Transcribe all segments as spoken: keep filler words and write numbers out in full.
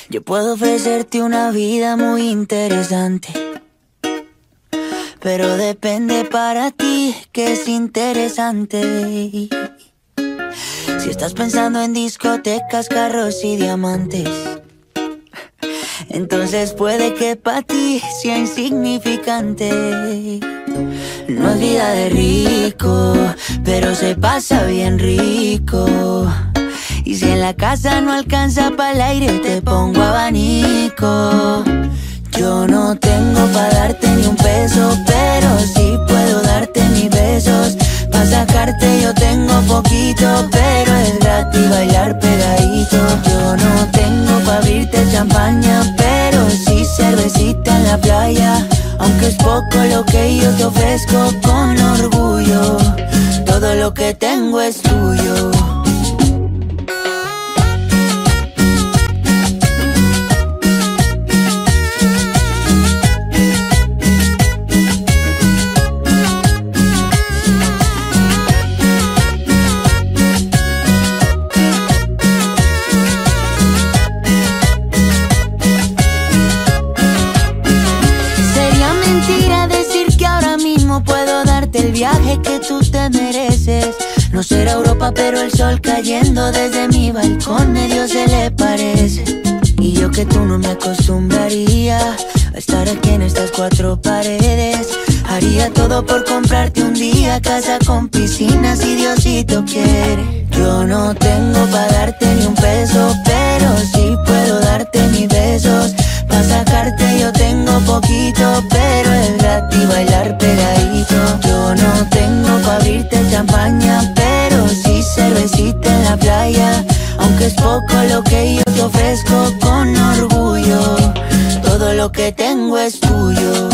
Yo puedo ofrecerte una vida muy interesante, pero depende para ti que es interesante. Si estás pensando en discotecas, carros y diamantes, entonces puede que para ti sea insignificante. No es vida de rico, pero se pasa bien rico. Y si en la casa no alcanza para el aire, te pongo abanico. Yo no tengo pa' darte ni un peso, pero sí puedo darte mis besos. Pa' sacarte yo tengo poquito, pero es gratis bailar pegadito. Yo no tengo pa' abrirte champaña, pero sí cervecita en la playa. Aunque es poco lo que yo te ofrezco con orgullo, todo lo que tengo es tuyo. El viaje que tú te mereces. No será Europa, pero el sol cayendo desde mi balcón medio se le parece. Y yo que tú no me acostumbraría a estar aquí en estas cuatro paredes. Haría todo por comprarte un día casa con piscina si Diosito quiere. Yo no tengo pa' darte ni un peso, pero sí puedo darte mis besos. Pa' sacarte yo tengo poquito, pero es gratis bailar pegadito. Yo no tengo pa' abrirte champaña, pero sí cervecita en la playa. Aunque es poco lo que yo te ofrezco con orgullo, todo lo que tengo es tuyo.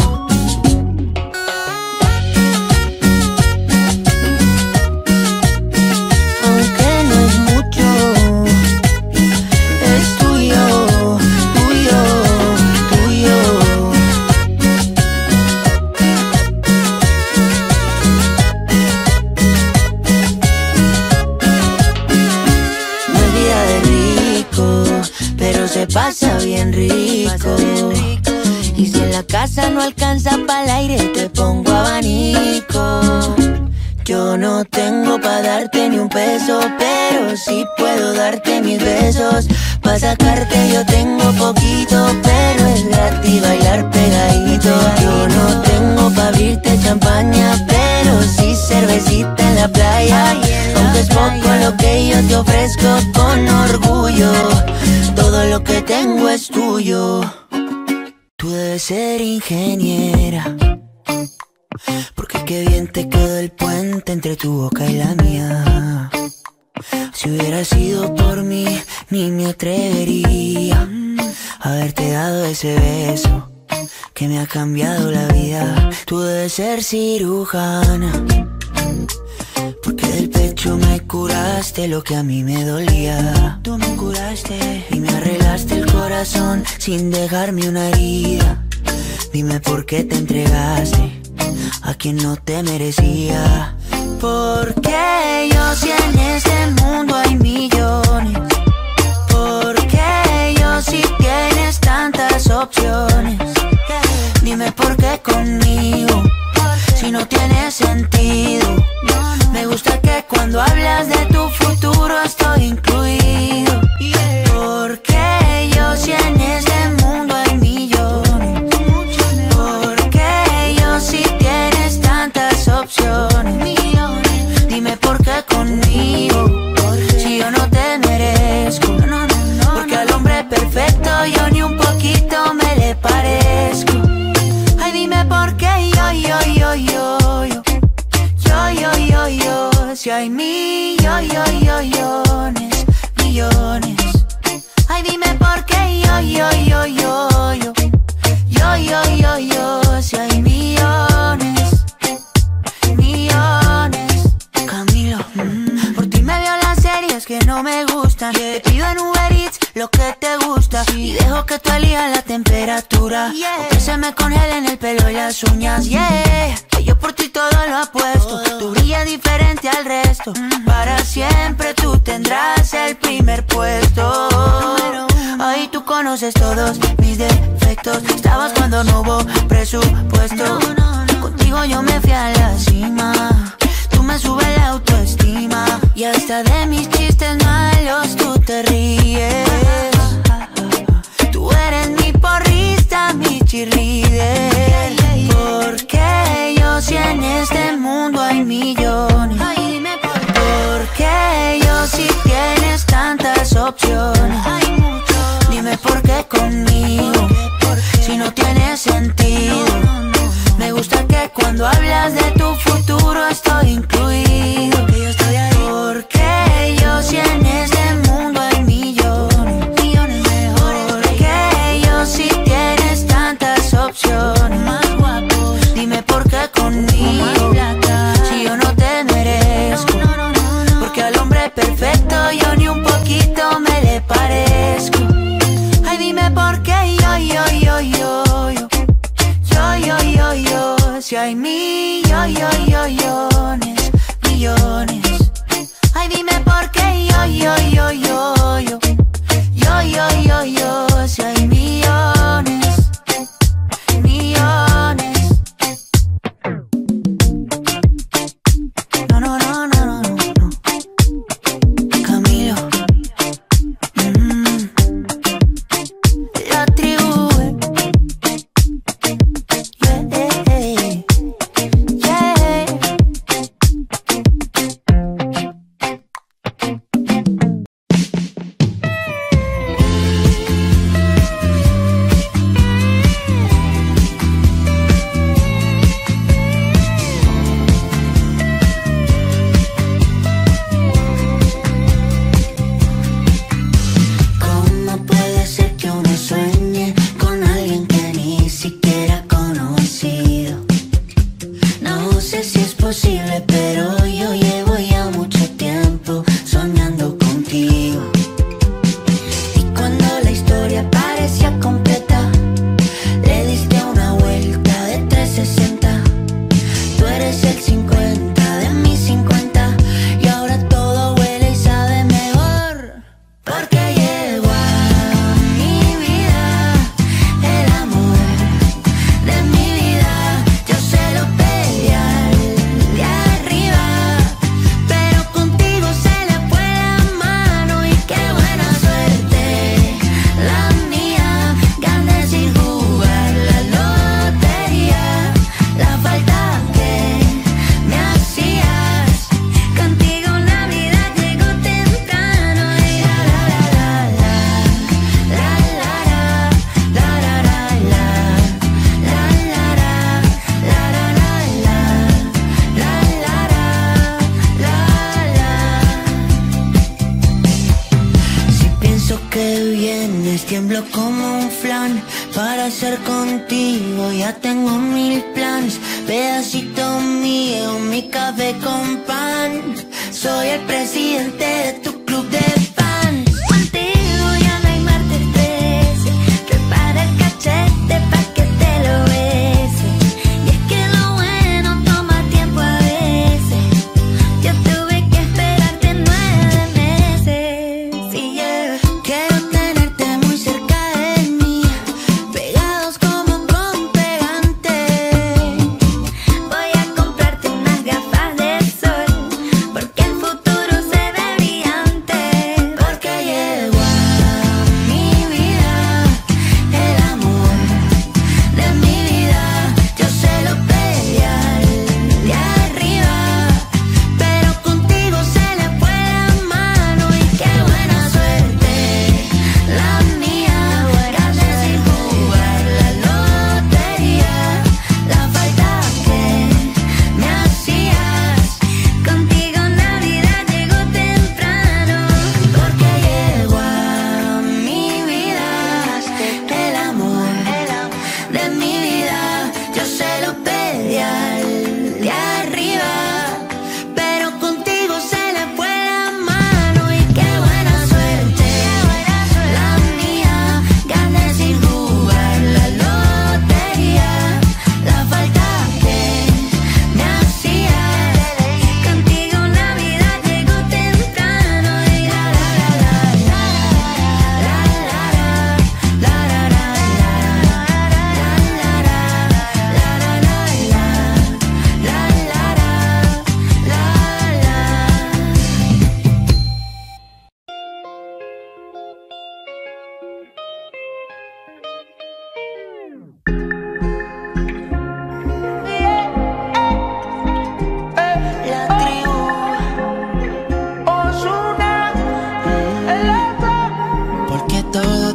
Se pasa bien rico. Y si en la casa no alcanza para el aire, te pongo abanico. Yo no tengo pa' darte ni un peso, pero sí puedo darte mis besos. Pa' sacarte yo tengo poquito, pero es gratis bailar pegadito. Yo no tengo pa' abrirte champaña, pero sí cervecita en la playa. Aunque es poco lo que yo te ofrezco con orgullo, todo lo que tengo es tuyo. Tú debes ser ingeniera, porque qué bien te quedó el puente entre tu boca y la mía. Si hubiera sido por mí, ni me atrevería a haberte dado ese beso que me ha cambiado la vida. Tú debes ser cirujana, porque del pecho me curaste lo que a mí me dolía. Tú me curaste y me arreglaste el corazón sin dejarme una herida. Dime por qué te entregaste a quien no te merecía. Porque yo si en este mundo hay millones, porque yo si tienes tantas opciones. Dime por qué conmigo, si no tiene sentido. Me gusta que cuando hablas de tu futuro estoy incluido. Porque yo si en este mundo hay millones, porque yo si tienes tantas opciones. Dime por qué conmigo, si yo no te merezco. Porque al hombre perfecto yo ni un poquito me le parezco. Ay, dime por qué yo, yo, yo, yo, yo. Yo, yo, yo, yo, si hay millones, millones. Ay, dime por qué yo, yo, yo, yo, yo. Yo, yo, yo, yo, si hay millones, millones. Camilo, mm, por ti me veo las series que no me gustan. Te pido en Uber Eats lo que te gusta y dejo que tú elijas la temperatura. O que se me congelen el pelo y las uñas, yeah. Que yo por ti todo lo apuesto. Tú brillas diferente al resto. Para siempre tú tendrás el primer puesto. Ahí tú conoces todos mis defectos. Estabas cuando no hubo presupuesto. Contigo yo me fui a la cima. Tú me subes la autoestima. Y hasta de mis chistes malos tú te ríes. Tú eres mi porrista, mi cheerleader. Porque yo si en este mundo hay millones. Porque yo si tienes tantas opciones. Dime por qué conmigo, si no tiene sentido. Me gusta que cuando hablas de tu futuro estoy incluido. Que yo estoy ahí. Porque yo si en este mundo hay millones, millones mejores. Porque yo si tienes tantas opciones. Más guapo. Dime por qué conmigo, si yo no te merezco. Porque al hombre perfecto yo ni un poquito me le parezco. Ay, dime por qué yo, yo, yo, yo, yo. Yo, yo, yo, yo. Si hay millones, millones. Ay, dime por qué yo, yo, yo, yo, yo. Yo, yo, yo, yo. Si hay millones, millones. No, no, no, no, no, no. Camilo. Mm. La tribu. Pero yo llevo ya mucho tiempo soñando contigo. Y cuando la historia parecía completa, le diste una vuelta de trescientos sesenta. Tú eres el cincuenta de mis cincuenta. Y ahora todo huele y sabe mejor. Porque llegó a mi vida el amor de mi vida. Yo se lo pedí al de arriba, pero contigo se le fue la mano. Y qué buena suerte la mía. Gané sin jugar la lotería. La falta que me hacías. Contigo la vida llegó temprano. Y la la la la la la la la la la la Si pienso que vienes, tiemblo como un flan. Para ser contigo ya tengo mil planes. Pedacito mío, mi café con pan. Soy el presidente de tu club de fans. Contigo ya no hay martes trece. Prepara el cachete pa' que te lo bese. Y es que lo bueno toma tiempo a veces. Yo tuve que esperarte nueve meses. Y yeah. Quiero tenerte muy cerca de mí, pegados como con pegante. Voy a comprarte unas gafas de sol, porque el futuro se ve brillante.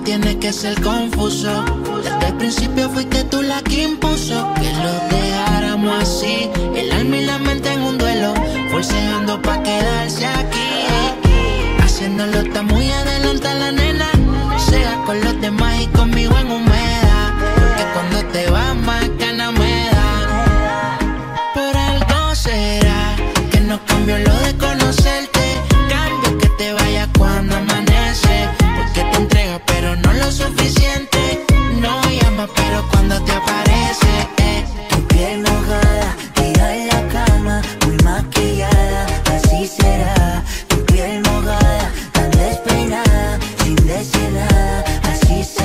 tiene que ser confuso. Desde el principio fuiste tú la que impuso que lo dejáramos así, el alma y la mente en un duelo, forceando pa' quedarse aquí. Haciéndolo está muy adelante la nena, sea con los demás y conmigo en humedad, porque cuando te vas más ganas me da. Por algo será que no cambió lo de conocerte, cambio que te vayas cuando amanece, porque te entregas pero no lo suficiente, no llamas pero cuando te aparece, eh. Tu piel mojada, tira en la cama, muy maquillada, así será. Tu piel mojada, tan despeinada, sin decir nada, así se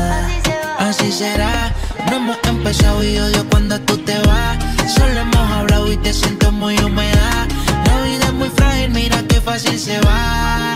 va. Así será, no hemos empezado y odio cuando tú te vas. Solo hemos hablado y te siento muy húmeda. La vida es muy frágil, mira qué fácil se va.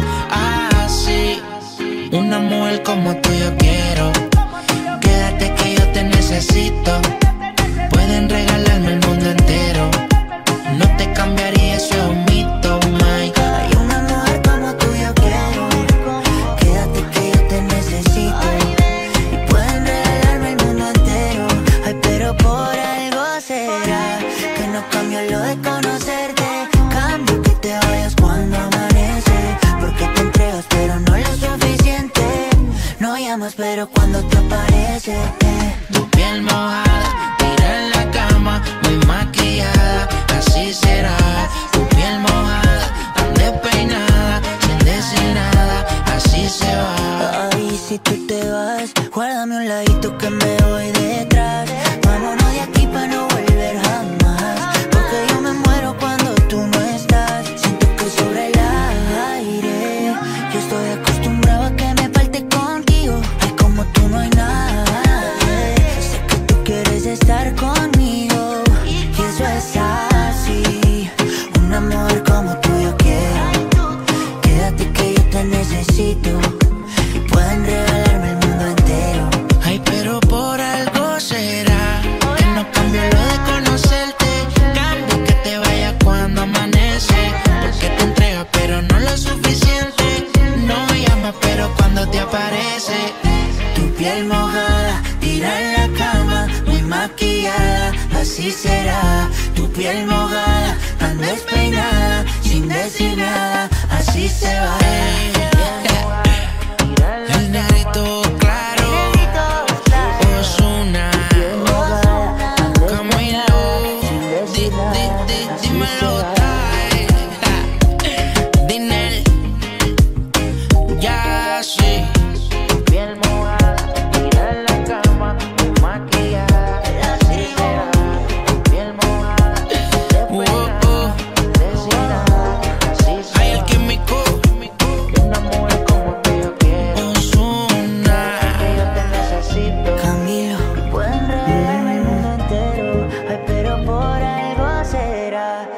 Así, una mujer como tú yo quiero. Quédate que yo te necesito. Pueden regalarme el mundo entero, no te cambiaría, eso es un mito, my. Hay una mujer como tú yo quiero. Quédate que yo te necesito. Y pueden regalarme el mundo entero. Ay, pero por algo será que no cambio lo de conocerte. Cambio que te vayas cuando amanece, porque te entregas pero no lo suficiente. No llamas pero cuando te aparece, eh. Tu piel mojada, tira en la cama, muy maquillada, así será. Tu piel mojada, tan despeinada, sin decir nada, así se va. Ay, si tú te vas, guárdame un ladito que me voy detrás. Vámonos de aquí pa' no volver jamás, porque yo me muero cuando tú no estás. Siento que sobre el aire yo estoy acostumbrado a que me falte contigo. Ay, como tú no hay nadie. Sé que tú quieres estar conmigo y eso es así. Una mujer como tú yo quiero. Quédate que yo te necesito. Y pueden regalarme el mundo entero. Ay, pero por algo será que no cambio lo de conocerte, cambio que te vayas cuando amanece, porque te entregas pero no lo suficiente, no llamas pero cuando te aparece. Tu piel mojada, tira en la cama, muy maquillada, así será. Tu piel mojada, tan despeinada, sin decir nada, así se va. El negrito claro, Ozuna, C A M I L O, di, di, di, dímelo, tay. Dinel, ya sí. Piel mojada, tira en la cama, muy maquillada, así será. Piel mojada, despeinada, sin nada, así será. Hay el químico, una mujer como tú yo quiero. Ozuna, que yo te necesito. Camilo, pueden regalarme el mundo entero. Ay, pero por algo será.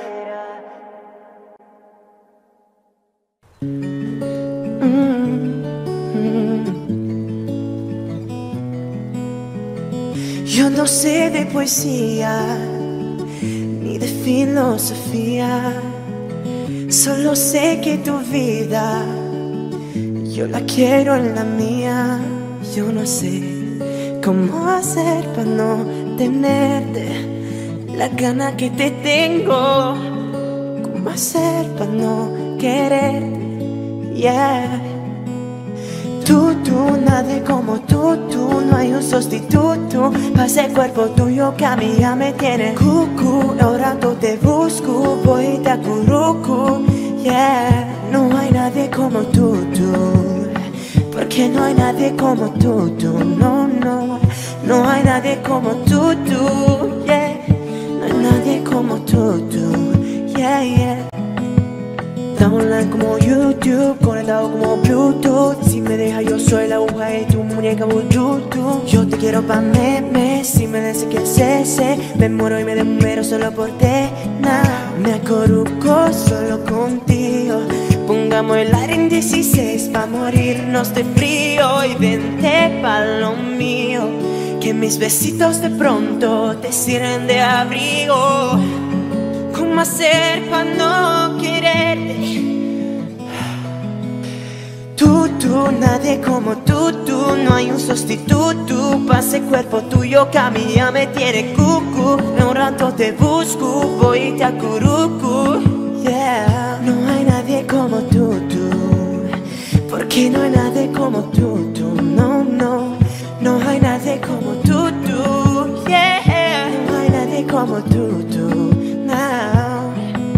Yo no sé de poesía ni de filosofía, solo sé que tu vida yo la quiero en la mía. Yo no sé cómo hacer para no tenerte la gana que te tengo, cómo hacer para no quererte, yeah. Tú, tú, nadie como tú, tú, no hay un sustituto para ese cuerpo tuyo que a mí ya me tiene cucu. Ahora tú te busco, voy y te acurruco, yeah. No hay nadie como tú, tú, porque no hay nadie como tú, tú, no, no. No hay nadie como tú, tú, yeah. No hay nadie como tú, tú, yeah, yeah. Downline como YouTube, conectado como Bluetooth. Si me dejas yo soy la aguja de tu muñeca Bluetooth. Yo te quiero pa' meme, si me dices que es ese, me muero y me desmero solo por ti, nah. Me acurruco solo contigo, pongamos el aire en dieciséis pa' morirnos de frío. Y vente pa' lo mío, que mis besitos de pronto te sirven de abrigo. ¿Cómo hacer pa' no quererte? Tú, tú, tú, nadie como tú, tú. No hay un sustituto pa' ese cuerpo tuyo que a mí ya me tiene cucu. En un rato te busco, voy y te acuruco. Yeah, no hay nadie como tú, tú. Porque no hay nadie como tú, tú. No, no, no hay nadie como tú, tú. Yeah, no hay nadie como tú, tú. No.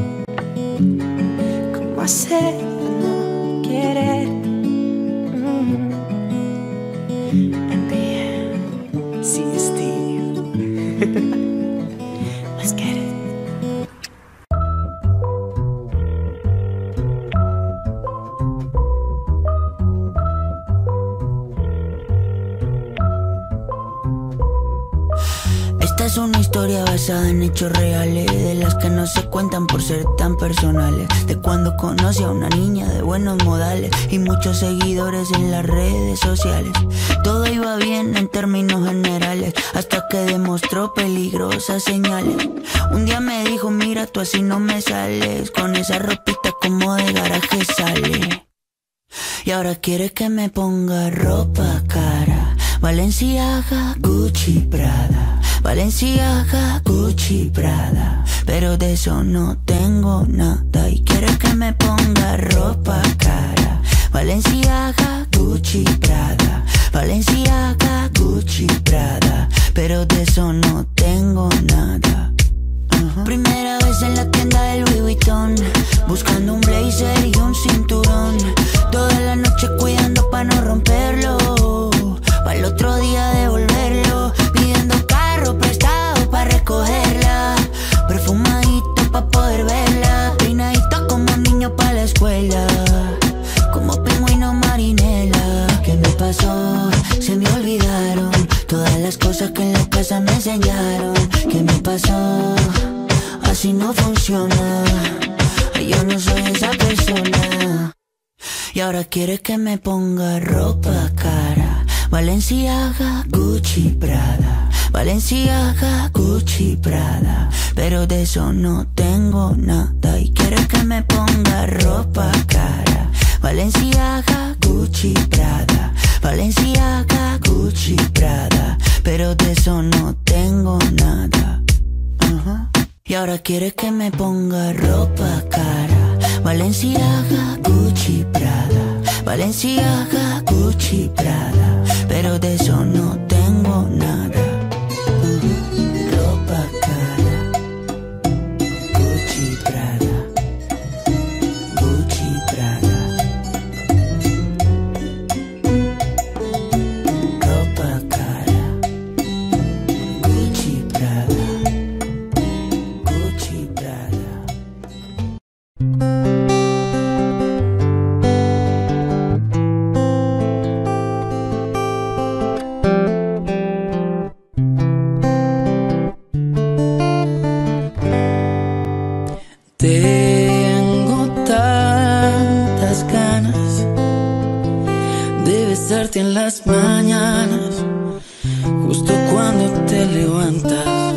¿Cómo hacer para no querer? Mm. And then C S T. Let's get it. Esta es una historia basada en hechos reales, de las que no se cuentan por ser tan personales. De cuando conocí a una niña de buenos modales y muchos seguidores en las redes sociales. Todo iba bien en términos generales, hasta que demostró peligrosas señales. Un día me dijo, mira, tú así no me sales, con esa ropita como de garaje sale. Y ahora quiere que me ponga ropa cara, Balenciaga, Gucci, Prada. Balenciaga, Gucci, Prada. Pero de eso no tengo nada. Y quiere que me ponga ropa cara, Balenciaga, Gucci, Prada. Balenciaga, Gucci, Prada. Pero de eso no tengo nada. uh-huh. Primera vez en la tienda del Louis Vuitton, buscando un blazer y un cinturón. Toda la noche cuidando pa' no romperlo, pa' el otro día devolverlo. Pidiendo carro prestado pa' recogerla, perfumadito pa' poder verla. Peinadito como niño pa' la escuela, como pingüino marinela. ¿Qué me pasó? Se me olvidaron todas las cosas que en la casa me enseñaron. ¿Qué me pasó? Así no funciona, yo no soy esa persona. Y ahora quiere que me ponga ropa cara, Balenciaga, Gucci, Prada. Balenciaga, Gucci, Prada. Pero de eso no tengo nada. Y quiere que me ponga ropa cara, Balenciaga, Gucci, Prada. Balenciaga, Gucci, Prada. Pero de eso no tengo nada. uh-huh. Y ahora quiere que me ponga ropa cara, Balenciaga, Gucci, Prada. Balenciaga, Gucci, Prada. Pero de eso no tengo nada. uh-huh. Ropa cara, Gucci, Prada. Gucci, Prada. Ropa cara, Gucci, Prada. Gucci, Prada. Tengo tantas ganas de besarte en las mañanas, justo cuando te levantas.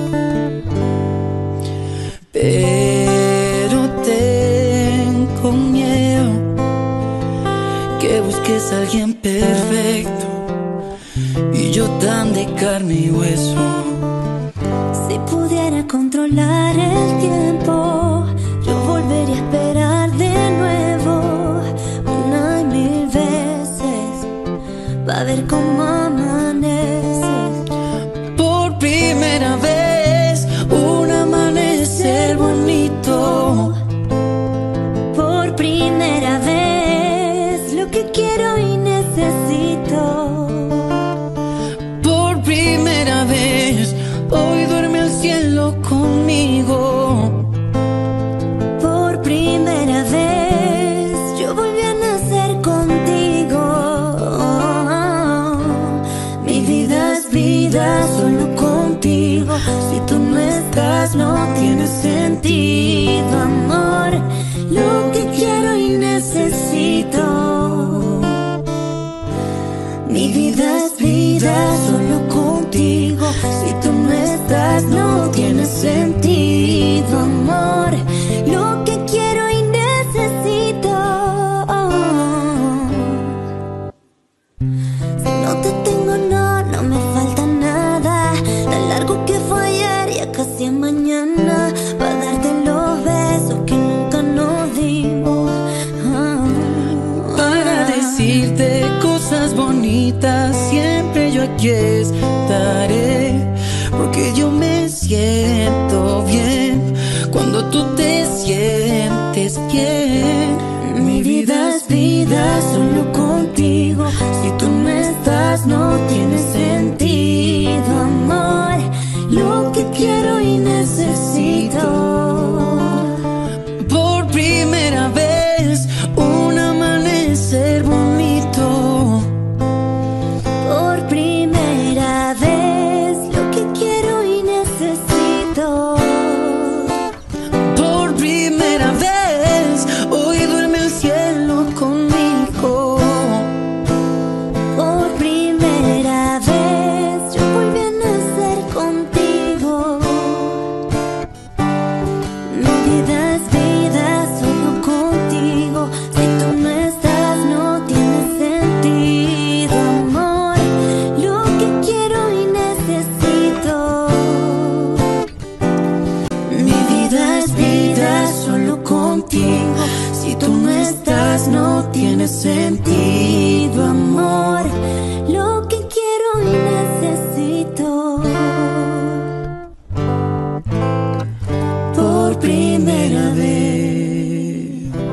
Pero tengo miedo que busques a alguien perfecto y yo tan de carne y hueso. Si pudiera controlar el tiempo, yo volvería a esperar de nuevo una y mil veces, pa' ver cómo amaneces. Por primera vez, un amanecer bonito. Por primera vez, lo que quiero y necesito. Por primera vez, hoy duerme al cielo conmigo. Por primera vez, yo volví a nacer contigo. Mi vida es vida solo contigo. Si tú no estás, no tiene sentido, amor. Lo que quiero y necesito. Mi vida es vida solo contigo. Si tú no estás, no tiene sentido, amor. Lo que quiero y necesito. y estaré, porque yo me siento bien cuando tú te sientes bien. Mi vida es vida solo contigo. Si tú no estás no tiene sentido, amor. Lo que quiero y necesito. Por primera vez, un amanecer bonito. Por primera vez, lo que quiero y necesito. Por primera vez, hoy duerme el cielo conmigo. Por primera vez, yo volví a nacer contigo. Mi vida es vida solo contigo. Si tú no estás no tiene sentido, amor. Lo que quiero y necesito. Mi vida es vida solo contigo. Si tú no estás no tiene sentido, amor. Lo que quiero y necesito. Por primera vez.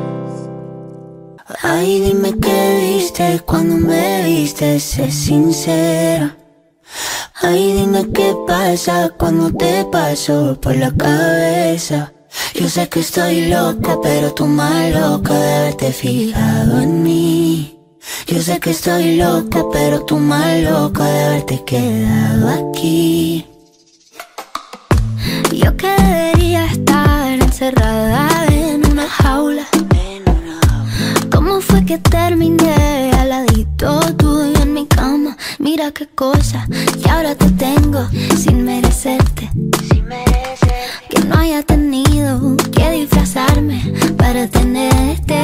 Ay, dime qué viste cuando me viste, sé sincera. Ay, dime qué pasa cuando te paso por la cabeza. Yo sé que estoy loca, pero tú más loca de haberte fijado en mí. Yo sé que estoy loca, pero tú más loca de haberte quedado aquí. Yo que debería estar encerrada en una jaula. ¿Cómo fue que terminé al ladito tuyo en mi cama? Mira qué cosa, que ahora te tengo sin merecerte. Que no haya tenido que disfrazarme para tenerte.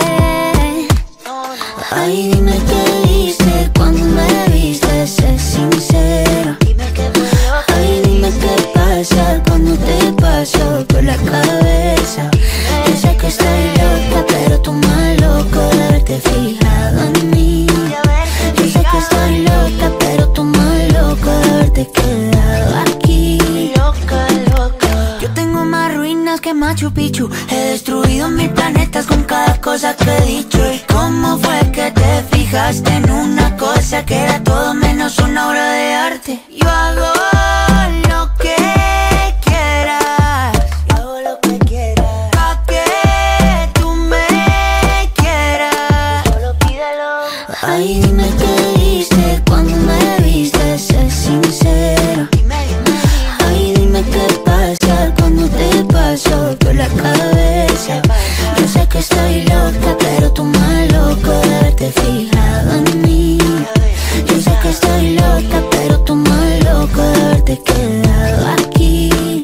Ay, dime qué viste cuando me viste, sé sincera. Ay, dime qué pasa cuando te paso por la cabeza. Yo sé que estoy loca, pero tú más loco de haberte fijado en mí. Yo sé que estoy loca, pero tú más loco de haberte quedado aquí. Loca, loca. Yo tengo más ruinas que Machu Picchu. He destruido mil planetas con cada cosa que he dicho. ¿Y cómo fue que te fijaste en una cosa que era todo menos una obra de arte? Yo hago lo que quieras. Yo hago lo que quieras. Pa' que tú me quieras. Solo pídelo. Ay, dime qué viste cuando me viste, sé sincera. Ay, dime qué pasa cuando te paso por la cabeza. Yo sé que estoy loca, pero tú más loco de haberte fijado en mí. Yo sé que estoy loca, pero tú más loco de haberte quedado aquí.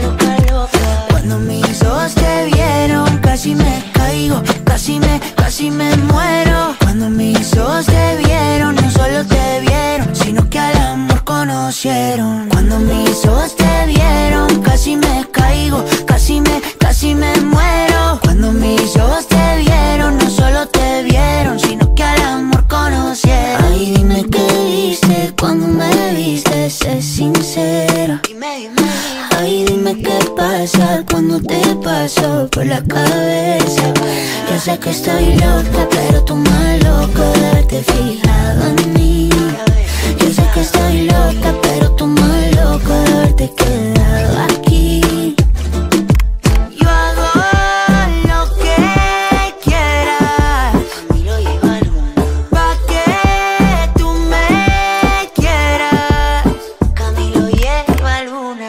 Cuando mis ojos te vieron, casi me caigo, casi me, casi me muero. Cuando mis ojos te vieron, no solo te vieron, sino que al amor conocieron. Cuando mis ojos te vieron, casi me caigo, casi me, casi me muero. Cuando mis ojos te vieron, no solo te vieron, sino que al amor conocieron. Ay, dime qué viste cuando me viste, sé sincera. Ay, dime qué pasa cuando te paso por la cabeza. Yo sé que estoy loca, pero tú más loco de haberte fijado en mí. Yo sé que estoy loca, pero tú más loco de haberte quedado aquí. Yo hago lo que quieras. Pa' que tú me quieras. Camilo lleva luna.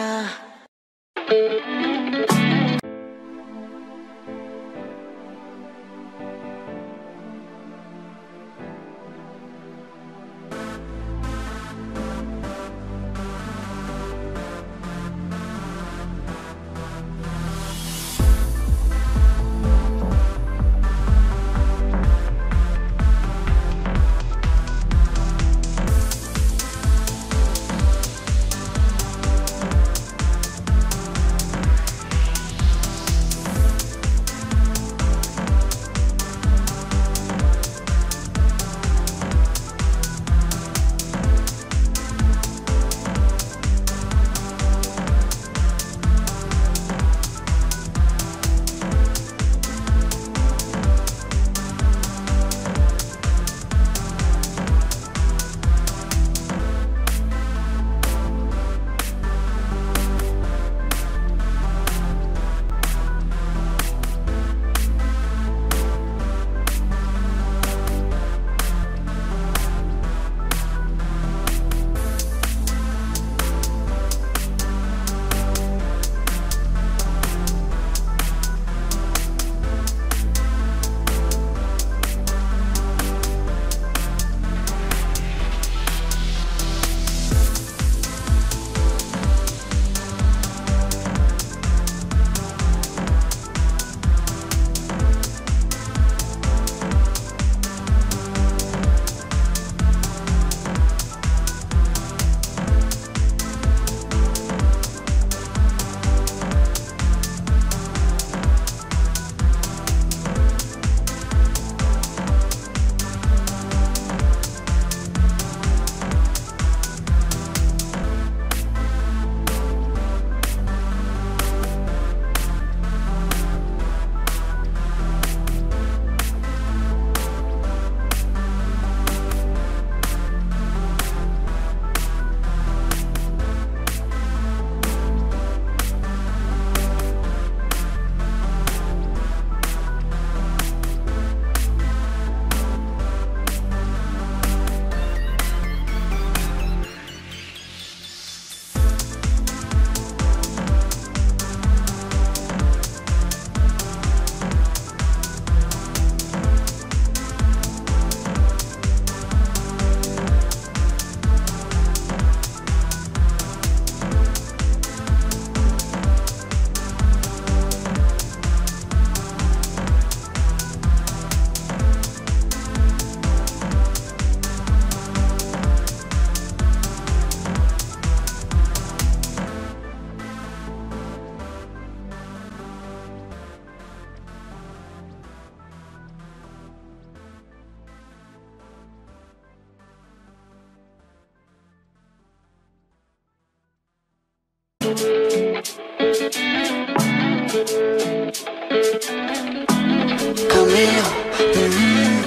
Camilo, mm-hmm.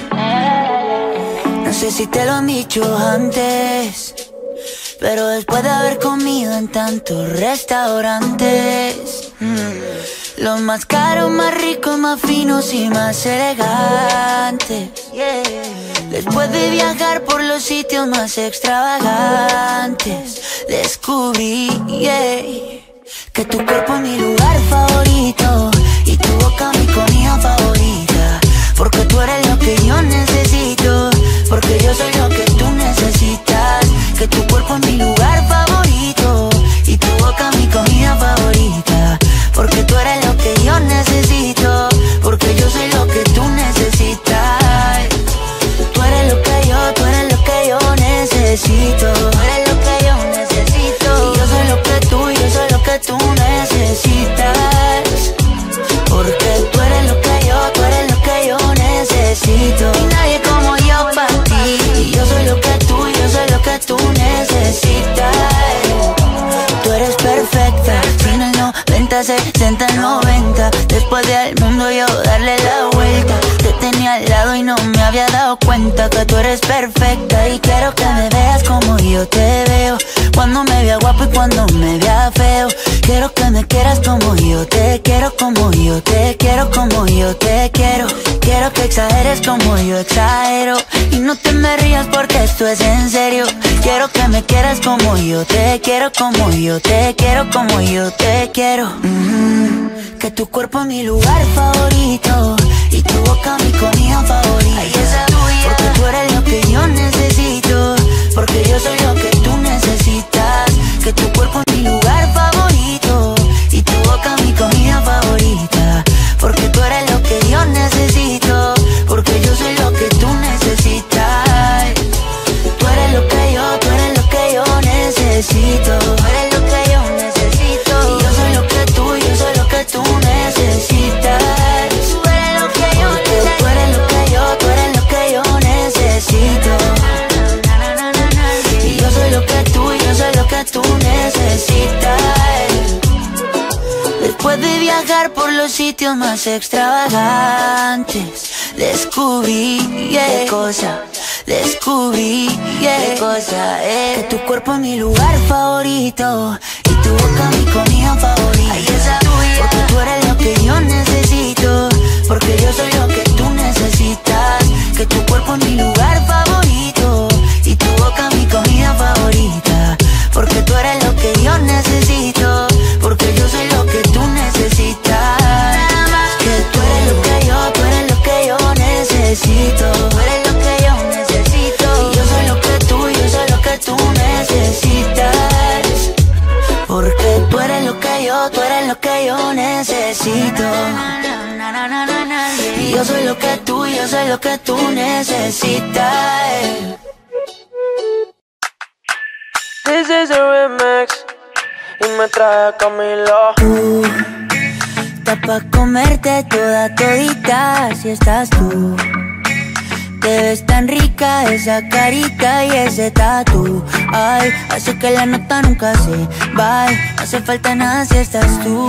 No sé si te lo han dicho antes, pero después de haber comido en tantos restaurantes, mm, los más caros, más ricos, más finos y más elegantes, yeah. Después de viajar por los sitios más extravagantes, descubrí, yeah, que tu cuerpo es mi lugar favorito y tu boca mi comida favorita. Porque tú eres lo que yo necesito, porque yo soy lo que tú necesitas. Que tu cuerpo es mi lugar favorito y tu boca mi comida favorita. Porque tú eres lo que yo necesito, porque yo soy lo que tú necesitas. Tú eres lo que yo, tú eres lo que yo necesito. Tú eres lo que yo necesito. Y yo soy lo que tú, yo soy lo que tú necesitas. Porque tú eres lo que yo, tú eres lo que yo necesito. Y nadie como yo para ti. Y yo soy lo que tú, yo soy lo que tú necesitas. Tú eres perfecta, sin el noventa, sesenta, noventa. Después del mundo yo darle la vuelta. Te tenía al lado y no me había dado cuenta que tú eres perfecta. Y quiero que me veas como yo te veo, cuando me vea guapo y cuando me vea feo. Quiero que me quieras como yo te quiero, como yo te quiero, como yo te quiero. Quiero que exageres como yo exagero. Y no te me rías porque esto es en serio. Quiero que me quieras como yo te quiero, como yo te quiero, como yo te quiero. Mm-hmm. Que tu cuerpo es mi lugar favorito y tu boca mi comida favorita. Ay, esa tuya. Porque tú eres lo que yo necesito, porque yo soy lo que tú necesitas. Que tu cuerpo es mi lugar favorito y tu boca mi comida favorita. Porque tú eres lo que yo necesito, porque yo soy lo que tú necesitas. Tú eres lo que yo, tú eres lo que yo necesito. Tú eres lo que yo necesito. Y yo soy lo que tú, yo soy lo que tú necesitas. Tú eres lo que yo necesito. Tú eres lo que yo, tú eres lo que yo necesito. Y yo soy lo que tú, yo soy lo que tú necesitas. Después de viajar por los sitios más extravagantes, descubrí, yeah, qué cosa, descubrí, yeah, qué cosa, eh, que tu cuerpo es mi lugar favorito y tu boca mi comida favorita. Ay, esa tuya. Porque tú eres lo que yo necesito, porque yo soy lo que tú necesitas. Que tu cuerpo es mi lugar favorito y tu boca mi comida favorita. Porque tú eres lo que yo necesito, porque yo soy lo que tú necesitas. Que tú eres lo que yo, tú eres lo que yo necesito. Tú eres lo que yo necesito. Y yo soy lo que tú, yo soy lo que tú necesitas. Porque tú eres lo que yo, tú eres lo que yo necesito. Y yo soy lo que tú, yo soy lo que tú necesitas. This is a remix y me trae a C a M I L O. Tú, está pa' comerte toda todita si estás tú. Te ves tan rica esa carita y ese tatu. Ay, hace que la nota nunca se vaya. No hace falta nada si estás tú.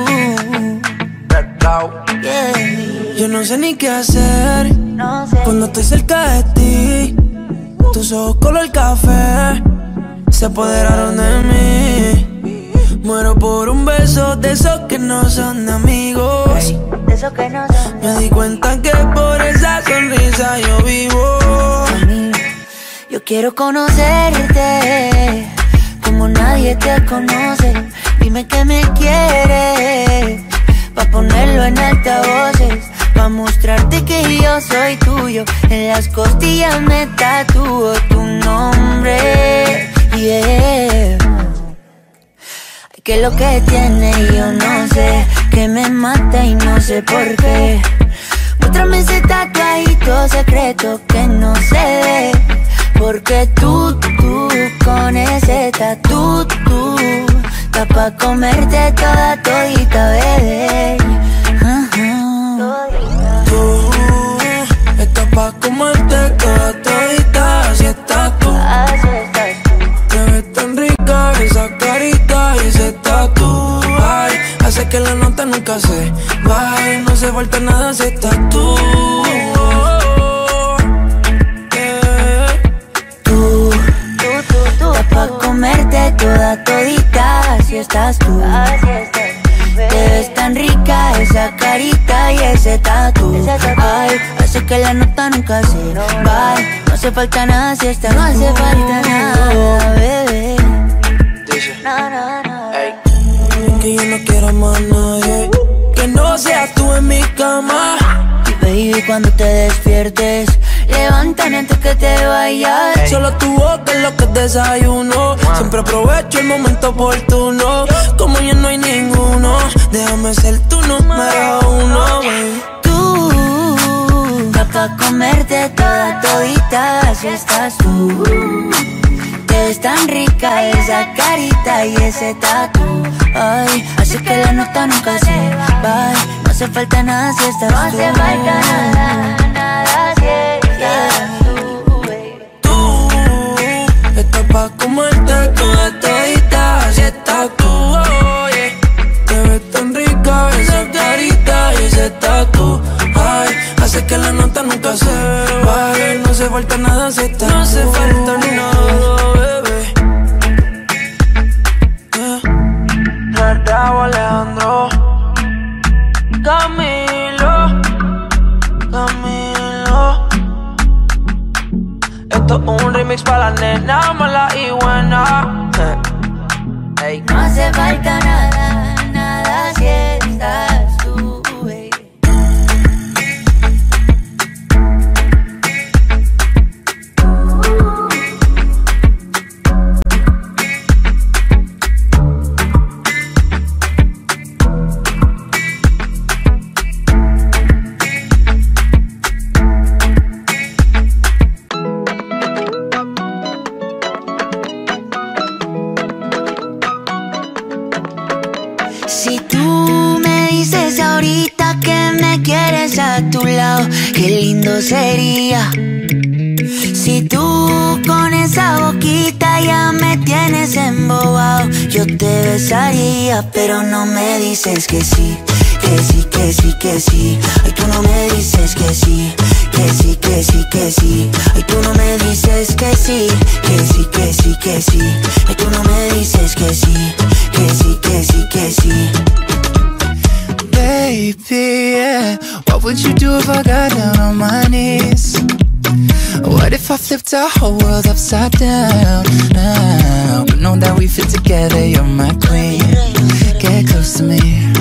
Yeah. Yo no sé ni qué hacer, No sé. cuando estoy cerca de ti. Tus ojos color café se apoderaron de mí. Muero por un beso de esos que no son amigos. Hey, de esos que no son. Me di cuenta que por esa sonrisa yo vivo. Yo quiero conocerte como nadie te conoce. Dime que me quieres, pa' ponerlo en altavoces, pa' mostrarte que yo soy tuyo. En las costillas me tatúo tu nombre, yeah. Que lo que tiene yo no sé, que me mata y no sé por qué. Muéstrame ese tatuajito secreto que no se ve. Porque tú, tú, con ese tatu, tú, está pa' comerte toda todita, bebé. Uh-huh. Tú estás pa' comerte toda todita, así estás tú. Así estás tú. Te ves tan rica esa carita y ese tatu. estás tú. Ay, hace que la nota nunca se baje. No hace falta nada si estás tú. Pa' comerte toda todita, si estás tú. Te ves tan rica esa carita y ese tatu. Ay, hace que la nota nunca se va. No hace falta nada si estás tú. No hace falta nada, bebé. No, no, no. Ey. Que yo no quiero más nadie que no seas tú en mi cama. Y baby, cuando te despiertes, levántame antes que te vayas. Hey. Solo tu boca es lo que desayuno. Wow. Siempre aprovecho el momento oportuno. Como ya no hay ninguno, déjame ser tu número uno, baby. Tú, pa' comerte toda todita, si estás tú. Te ves tan rica esa carita y ese tatu. Ay, hace que la nota nunca se va. No hace falta nada si estás tú. No hace falta nada, nada si estás tú, baby. Tú, estás pa' comerte toda todita, si estás tú, oh, yeah. Te ves tan rica esa carita y ese tatu. Ay, hace que la nota nunca se baje. No hace falta nada si estás tú. No hace falta nada, bebé. Yeah. Alejandro, Camilo, Camilo. Esto es un remix para la nena mala y buena. Hey. No hace falta nada, nada si estás tú, baby. Si tú me dices ahorita que me quieres a tu lado, qué lindo sería. Si tú con esa boquita ya me tienes embobado, yo te besaría, pero no me dices que sí, que sí, que sí, que sí. Ay, tú no me dices que sí, que sí, que sí, que sí. Ay, tú no me dices que sí, que sí, que sí, que sí. Ay, tú no me dices que sí, que sí, que sí, que sí. Baby, yeah. What would you do if I got down on my knees? What if I flipped our whole world upside down now? But know that we fit together, you're my queen. Get close to me.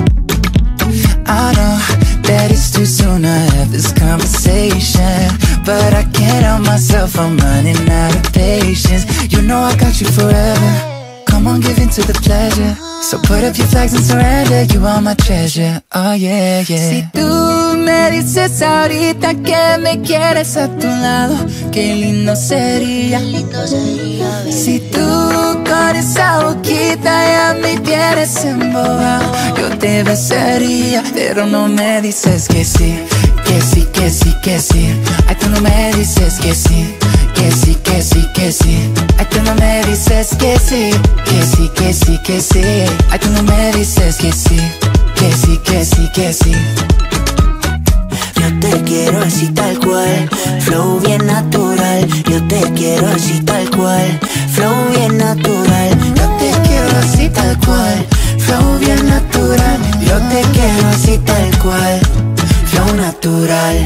I know that it's too soon to have this conversation, but I can't help myself, I'm running out of patience. You know I got you forever. Come on, give in to the pleasure. So put up your flags and surrender. You are my treasure, oh yeah, yeah. Si tú me dices ahorita que me quieres a tu lado, qué lindo sería, qué lindo sería, baby. Si tú con esa boquita ya me tienes embobado, yo te besaría, pero no me dices que sí, que sí, que sí, que sí. Ay, tú no me dices que sí, que sí, que sí, que sí. Ay, tú no me dices que sí, que sí, que sí, que sí. Ay, tú no me dices que sí, que sí, que sí, que sí. Yo te quiero así tal cual, flow bien natural. Yo te quiero así tal cual, flow bien natural. Yo te quiero así tal cual, flow bien natural. Yo te quiero así tal cual, flow natural.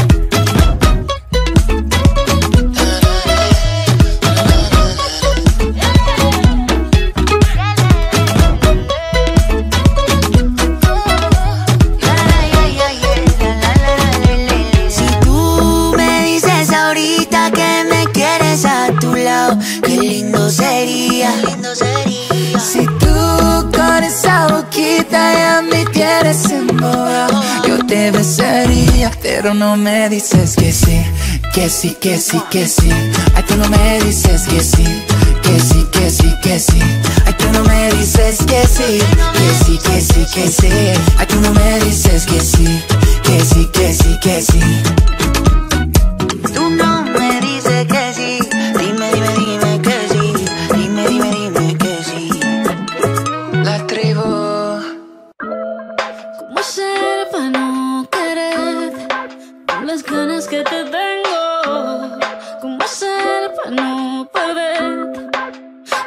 Qué lindo sería, qué lindo sería. Si tú con esa boquita ya me tienes embobado, yo te besaría, pero no me dices que sí, que sí, que sí, que sí. Ay, tú no me dices que sí, que sí, que sí, que sí. Ay, tú no me dices que sí, que sí, que sí, que sí. Ay, tú no me dices que sí, que sí, que sí, que sí. Tú no me dices que sí. Dime, dime, dime que sí. Dime, dime, dime que sí. La tri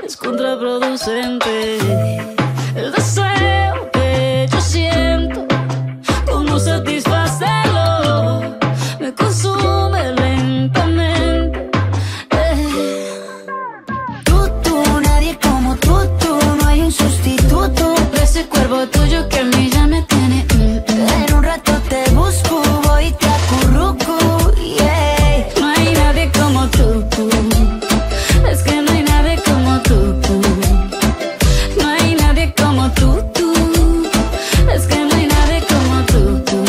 es contraproducente. El deseo que yo siento, cómo satisfacerlo, me consume lentamente. eh. Tú, tú, nadie como tú, tú, no hay un sustituto De ese cuerpo tuyo que a mí ya me tiene. mm, mm. En un rato te busco, voy y te acurruco, yeah. No hay nadie como tú, tú. Es que no hay nadie como tú, tú. No hay nadie como tú, tú. Es que no hay nadie como tú, tú.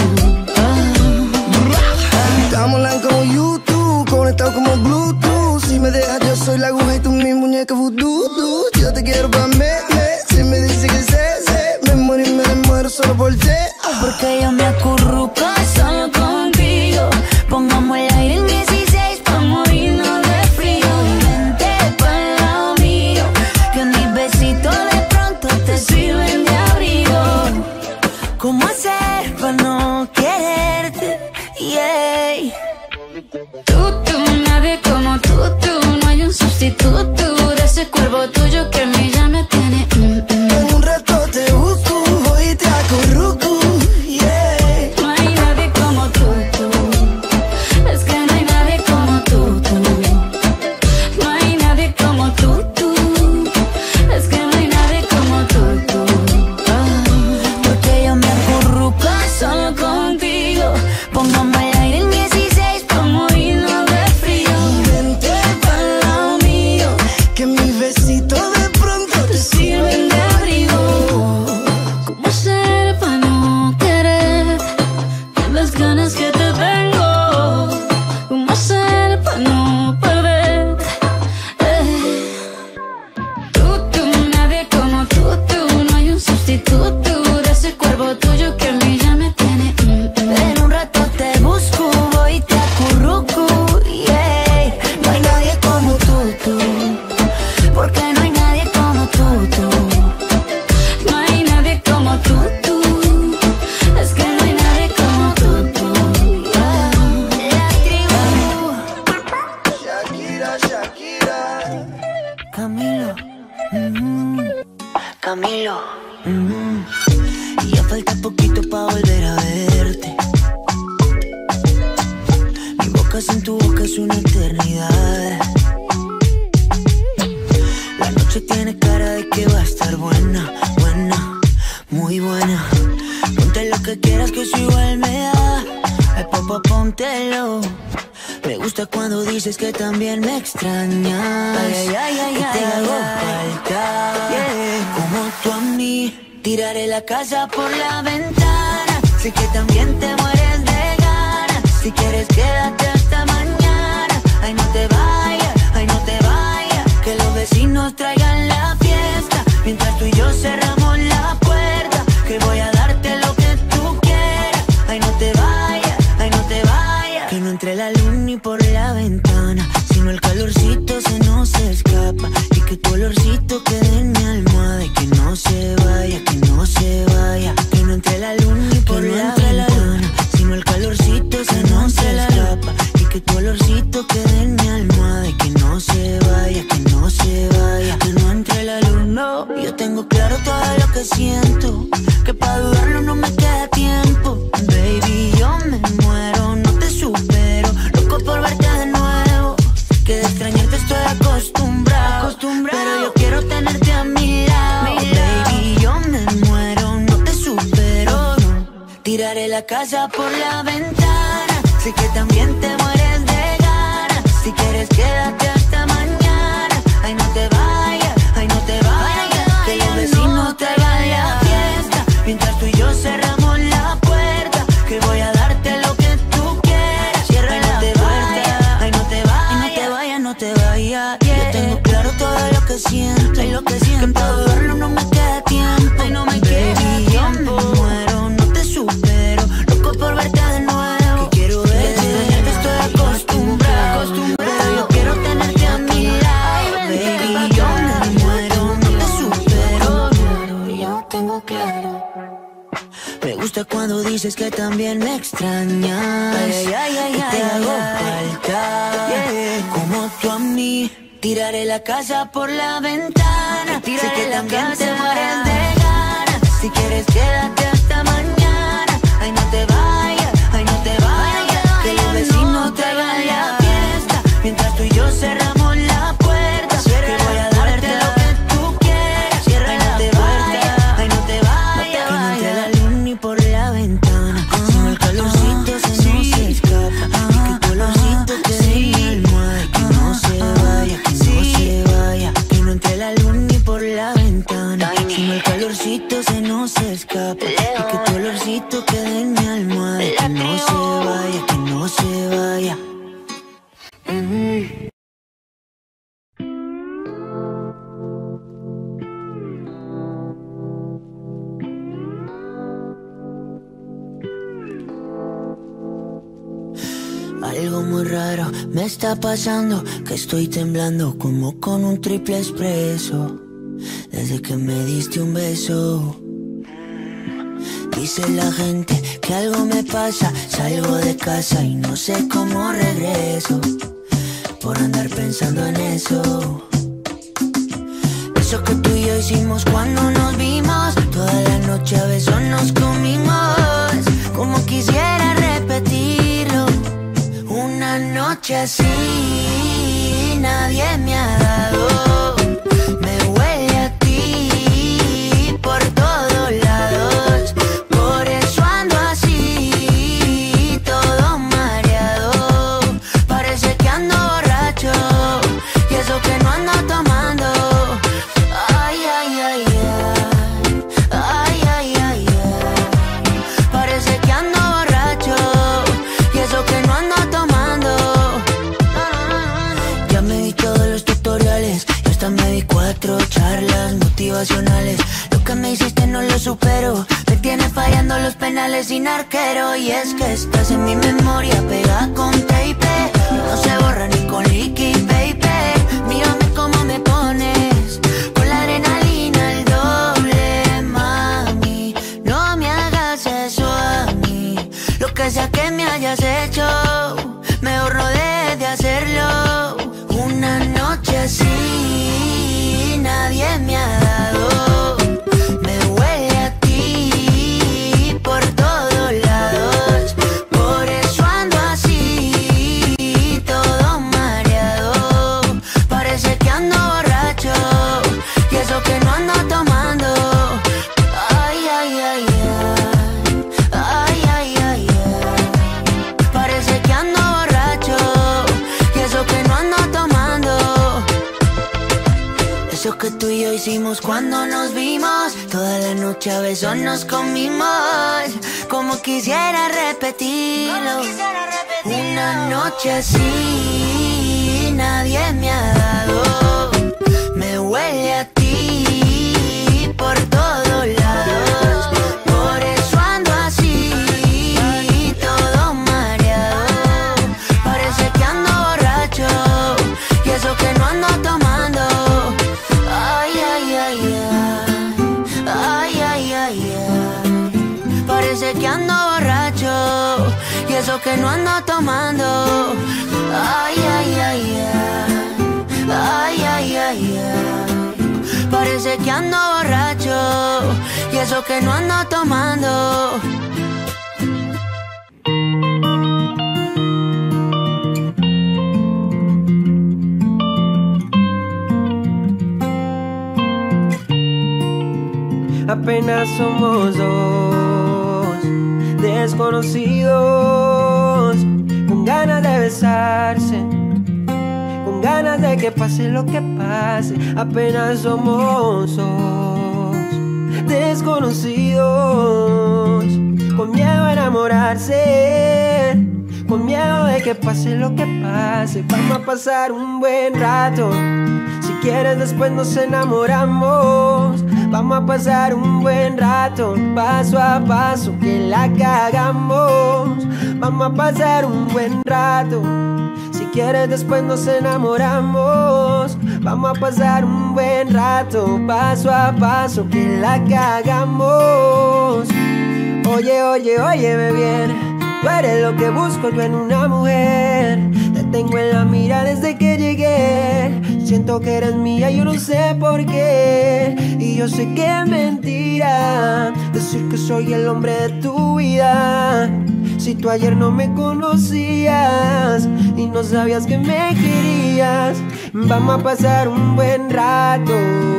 Estamos online como YouTube, conectados como Bluetooth. Si me dejas yo soy la aguja y tú mi muñeca voodoo. Yo te quiero pa' me, me. Si me dice que sé, sé, me muero y me muero solo por ti. Porque yo me acurruco solo contigo. Pongamos el aire en dieciséis pa' morirnos de frío. Y vente pa'l lado mío, que mis besitos de pronto te sirven de abrigo. ¿Cómo hacer pa' no quererte? Yeah. Tú, tú, nadie como tú, tú. No hay un sustituto de ese cuerpo tuyo que a mí ya me tiene. mm, mm. En un rato te busco, voy y te acurruco, yeah. No hay nadie como tú, tú. Es que no hay nadie como tú, tú. No hay nadie como tú, tú. Es que no hay nadie como tú, tú. Ah. Porque yo me acurruco solo contigo. Pongamos el aire en dieciséis pa' morirnos de frío. Vente pa'l lado mío, que mis besitos de pronto te Sirven de abrigo. ¿Cómo ser para no querer? De las ganas que te tengo. ¿Cómo ser para no perder? Eh. Tú, tú, nadie como tú, tú. No hay un sustituto de ese cuerpo tuyo que a mí ya me tiene. mm, mm. En un rato te busco, voy y te acurruco, yeah. No hay nadie como tú, tú. Porque no hay nadie como tú, tú. No hay nadie como tú, tú. Es que no hay nadie como tú, tú. Yeah. La tribu. Shakira, Shakira. Camilo, mm, Camilo, mm. Y ya falta poquito pa' volver a verte. Mi boca sin tu boca es una eternidad. La noche tiene cara de que va a estar buena, buena, muy buena. Ponte lo que quieras que eso igual me da. Ay, papá, póntelo. Me gusta cuando dices que también me extrañas. Ay, ay, ay, que te hago falta, yeah. Como tú a mí. Tiraré la casa por la ventana. Sé que también te mueres de ganas. Si quieres quédate hasta mañana. Ay, no te vayas, ay, no te vayas. Que los vecinos traigan la fiesta. Mientras tú y yo cerramos la puerta. Que voy a darte lo que tú quieras. Ay, no te vayas, ay, no te vayas. Que no entre la luz ni por la ventana, sino el calorcito se nos escapa. Y que tu olorcito quede en mi almohada. Y que no se vaya, que no se vaya. Que no entre la luz ni por la ventana, sino el calorcito se nos escapa. Y que tu olorcito quede en mi almohada. Y que no se vaya, que no se vaya. Que no entre la luz, no. Yo tengo claro todo lo que siento, que pa' dudarlo no me queda tiempo. Baby, yo me muero, no te supero. Loco por verte de nuevo. Que de extrañarte estoy acostumbrado, acostumbrado. Pero yo quiero tenerte a mi lado. Baby, yo me muero, no te supero, no. Tiraré la casa por la ventana. Sé que también te mueres de ganas. Si quieres quédate hasta mañana. Ay, no te vayas, ay, no te vayas. Que los vecinos traigan la fiesta. Mientras tú y yo cerramos la puerta. Que voy a darte lo que tú quieras. Cierra la puerta. Ay, no te vayas, ay, no te vayas, no te vayas. Yo tengo claro todo lo que siento, lo que siento. Que para dudarlo no me queda tiempo. Ay, no me queda tiempo. Yo me muero, no te supero. Loco por verte de nuevo. Que quiero verte, extrañarte estoy acostumbrado, acostumbrado. Pero yo quiero tenerte a mi lado. Baby, yo me muero, no te supero. Yo tengo claro. Me gusta cuando dices que también me extrañas. Ay, ay, ay, que te hago falta, yeah. Como tú a mí. tiraré la casa por la ventana. Sé que también te mueres de ganas. Si quieres quédate hasta mañana. Ay, no te vayas, ay, no te vayas, que los vecinos te hagan la fiesta. Mientras tú y yo cerramos la puerta, que voy a darte lo que tú quieras. Cierra la puerta, ay, no te vayas, que no entre la luz ni por la ventana. Si no el calorcito se nos escapa, y que el colorcito quede en mi almohada. Que no se vaya, que no se vaya, que no entre la luz ni por la ventana. Si no el calorcito se nos escapa, y que tu olorcito quede en mi almohada. Que no se vaya, que no se vaya. Mm-hmm. Algo muy raro me está pasando, que estoy temblando como con un triple expreso. Desde que me diste un beso. Dice la gente que algo me pasa, salgo de casa y no sé cómo regreso, por andar pensando en eso. Eso que tú y yo hicimos cuando nos vimos, toda la noche a besos nos comimos. Como quisiera repetirlo, una noche así nadie me ha dado. Me huele a ti por todos lados, por eso ando así, todo mareado. Parece que ando borracho, y eso que no ando tomando. Ay, ay, ay, ay, ay, ay, ay, ay. Parece que ando borracho, y eso que no ando tomando. Ya me vi todos los tutoriales, y hasta me vi cuatro charlas motivacionales. Lo que me hiciste no lo supero, me tiene fallando los penales sin arquero. Y es que estás en mi memoria pegada con tape, no se borra ni con liquid paper. Mírame cómo me pones, con la adrenalina al doble, mami. No me hagas eso a mí, lo que sea que me hayas hecho, mejor no dejes de hacerlo. Una noche así nadie me ha dado. Me huele a ti por todos lados, por eso ando así, todo mareado. Parece que ando borracho, y eso que no ando tomando. Ay, ay, ay, ay, ay, ay, ay, ay. Parece que ando borracho, y eso que no ando tomando. Eso que tú y yo hicimos cuando nos vimos, toda la noche a besos nos comimos. Como quisiera repetirlo, una noche así nadie me ha dado. Me huele a ti por todos lados, por eso ando así, todo mareado. Parece que ando borracho, y eso que no ando tomando. Ay, ay, ay, ay, ay, ay, ay, ay. Parece que ando borracho, y eso que no ando tomando. Ay, ay, ay, ay, ay, ay, ay, ay. Parece que ando borracho, y eso que no ando tomando. Apenas somos dos desconocidos, con ganas de besarse, con ganas de que pase lo que pase. Apenas somos dos desconocidos, con miedo a enamorarse, con miedo de que pase lo que pase. Vamos a pasar un buen rato, si quieres después nos enamoramos. Vamos a pasar un buen rato, paso a paso, que la cagamos. Vamos a pasar un buen rato, si quieres después nos enamoramos. Vamos a pasar un buen rato, paso a paso, que la cagamos. Oye, oye, óyeme bien, tú eres lo que busco yo en una mujer. De tengo en la mira desde que llegué. Siento que eres mía, yo no sé por qué. Y yo sé que es mentira decir que soy el hombre de tu vida. Si tú ayer no me conocías y no sabías que me querías, vamos a pasar un buen rato.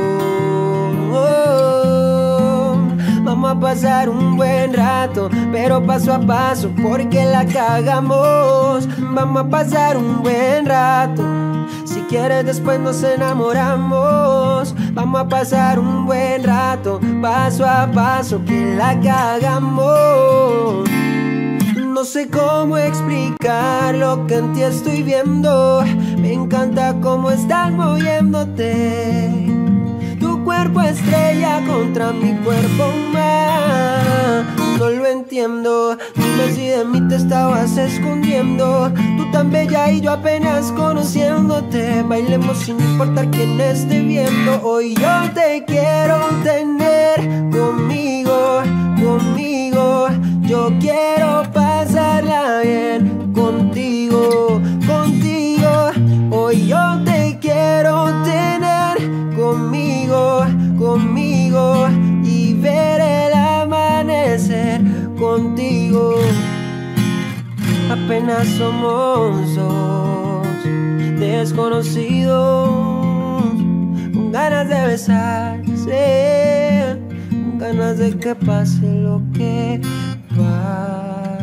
Oh, vamos a pasar un buen rato, pero paso a paso porque la cagamos. Vamos a pasar un buen rato. Si quieres después nos enamoramos. Vamos a pasar un buen rato, paso a paso que la cagamos. No sé cómo explicar lo que en ti estoy viendo. Me encanta cómo estás moviéndote. Tu cuerpo estrella contra mi cuerpo humano. No lo entiendo. Dime si de mí te estabas escondiendo. Tú tan bella y yo apenas conociéndote. Bailemos sin importar quién esté viendo. Hoy yo te quiero tener conmigo, conmigo. Yo quiero pasarla bien contigo, contigo. Hoy yo te quiero tener conmigo, conmigo. Y ver el amanecer contigo. Apenas somos dos desconocidos, con ganas de besarse, con ganas de que pase lo que va.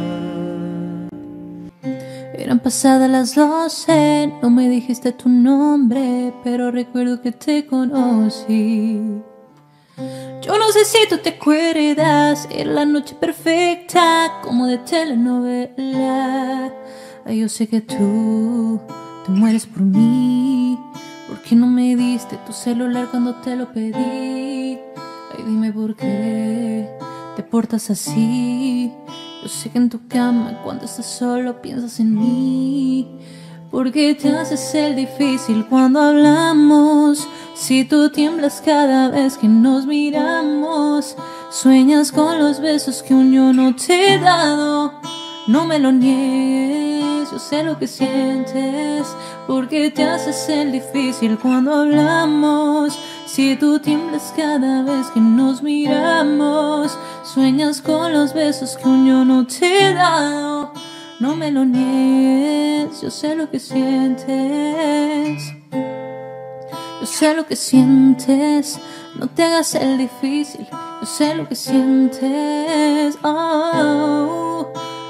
Eran pasadas las doce, no me dijiste tu nombre, pero recuerdo que te conocí. Yo no sé si tú te acuerdas, era la noche perfecta, como de telenovela. Ay, yo sé que tú te mueres por mí. ¿Por qué no me diste tu celular cuando te lo pedí? Ay, dime por qué te portas así. Yo sé que en tu cama cuando estás solo piensas en mí. ¿Por qué te haces el difícil cuando hablamos? Si tú tiemblas cada vez que nos miramos. Sueñas con los besos que aún yo no te he dado. No me lo niegues, yo sé lo que sientes. ¿Por qué te haces el difícil cuando hablamos? Si tú tiemblas cada vez que nos miramos. Sueñas con los besos que aún yo no te he dado. No me lo niegues, yo sé lo que sientes. Yo sé lo que sientes, no te hagas el difícil. Yo sé lo que sientes, oh.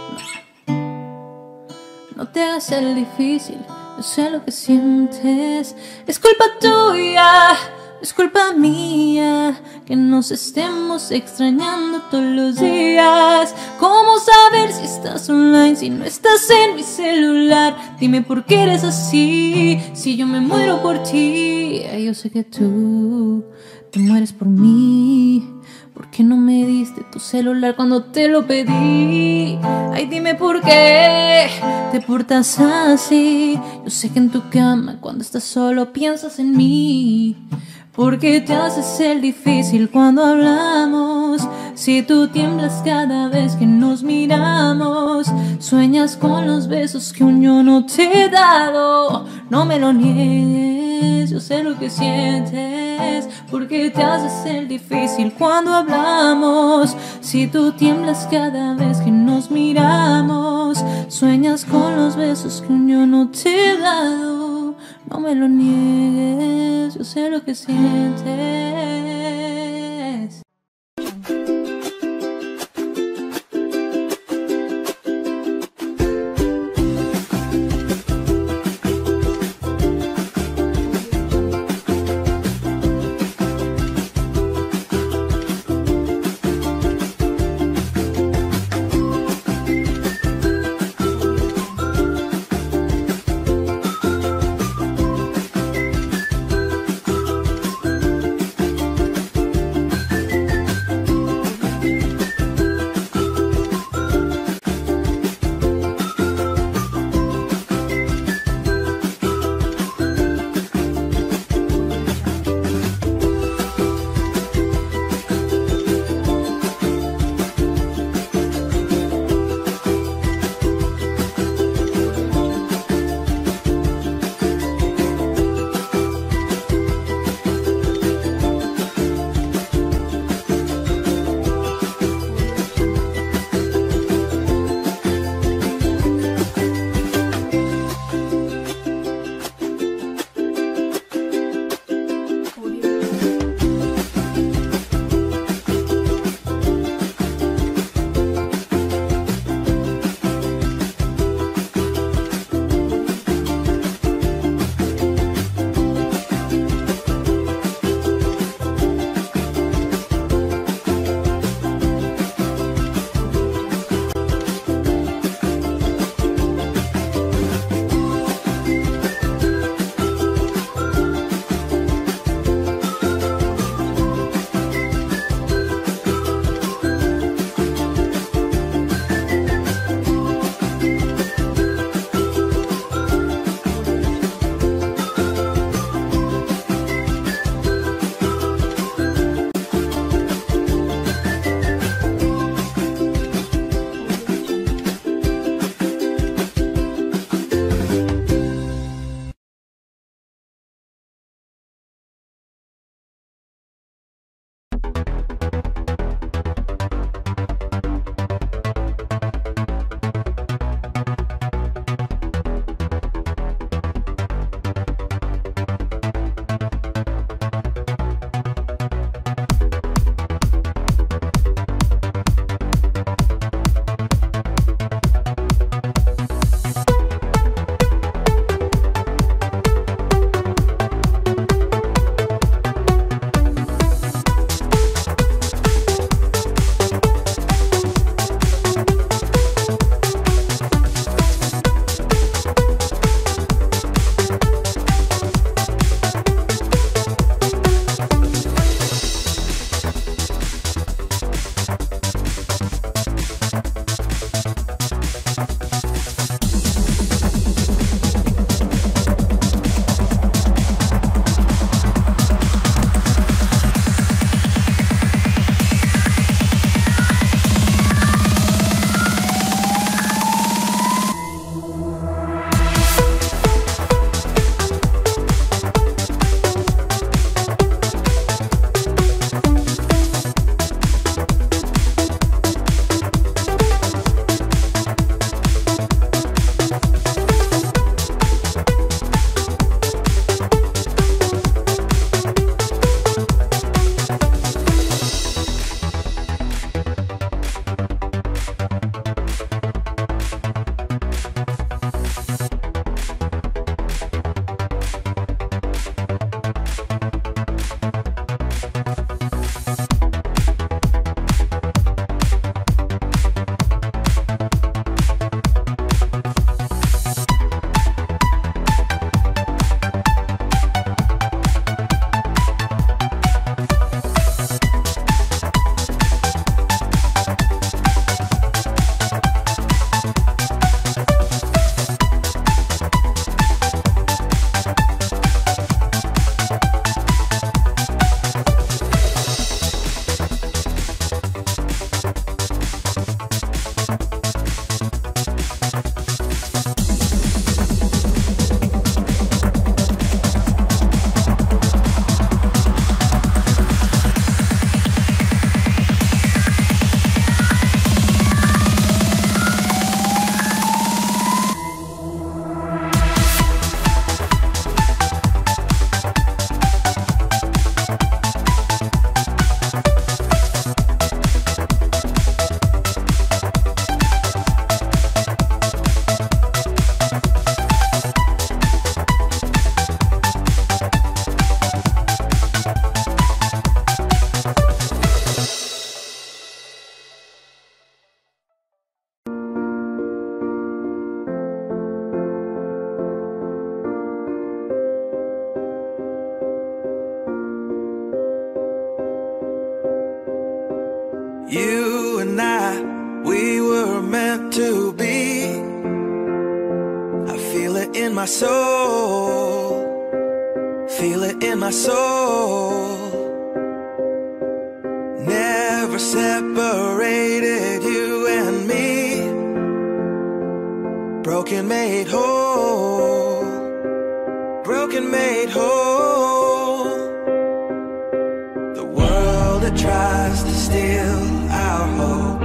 No te hagas el difícil, yo sé lo que sientes. Es culpa tuya, es culpa mía, que nos estemos extrañando todos los días. ¿Cómo saber si estás online, si no estás en mi celular? Dime por qué eres así, si yo me muero por ti. Ay, yo sé que tú te mueres por mí. ¿Por qué no me diste tu celular cuando te lo pedí? Ay, dime por qué te portas así. Yo sé que en tu cama cuando estás solo piensas en mí. ¿Por qué te haces el difícil cuando hablamos? Si tú tiemblas cada vez que nos miramos. Sueñas con los besos que aún yo no te he dado. No me lo niegues, yo sé lo que sientes. ¿Por qué te haces el difícil cuando hablamos? Si tú tiemblas cada vez que nos miramos. Sueñas con los besos que aún yo no te he dado. No me lo niegues, yo sé lo que sientes. You and I, we were meant to be. I feel it in my soul, feel it in my soul. Never separated, you and me. Broken made whole, broken made whole. The world that tries to steal our hope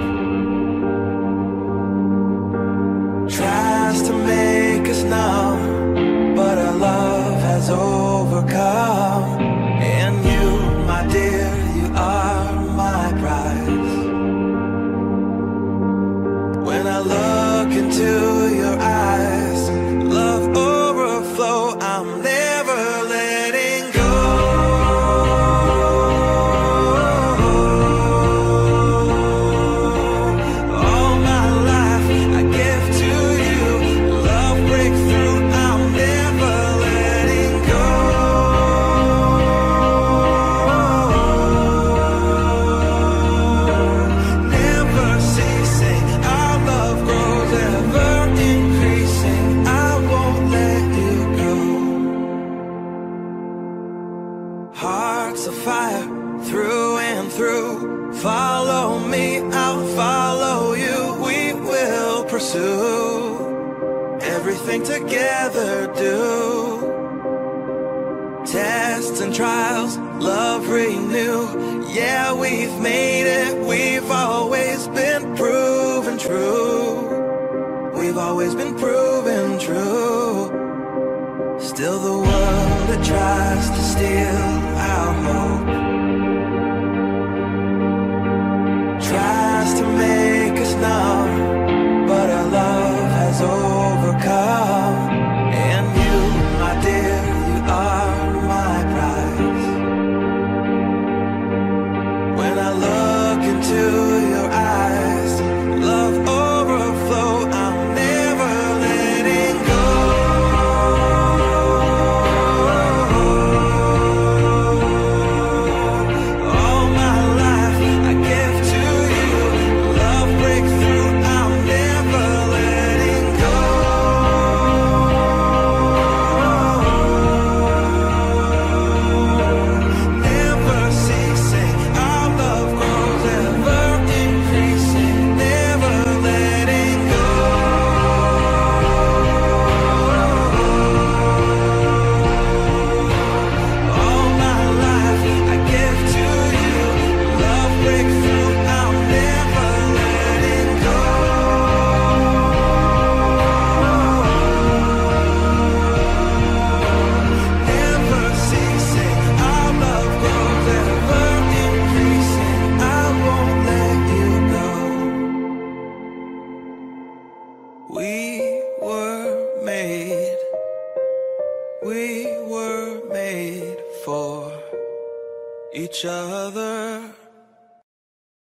tries to make us numb, but our love has overcome. And you, my dear, you are my prize. When I look into your eyes, love overflow, I'm never letting go. All my life I give to you, love breakthrough, I'm never letting go. Never ceasing, our love grows ever increasing, I won't let you go. Hearts of fire through and through, follow me, I'll follow you. We will pursue everything together, do tests and trials, love renew. Yeah, we've made it, we've always been proven true. We've always been proven true. Still the world that tries to steal our hope tries to make us numb, but our love has overcome. And you, my dear, you are my prize. When I look into your eyes, love overflow, I'm never letting go. All my life I give to you, love breakthrough, I'm never letting go. Never ceasing, our love grows ever increasing, never letting go. All my life I give to you, love breakthrough, I'm never letting go. Never ceasing, our love grows ever increasing, I won't let you go. We were made, we were made for each other.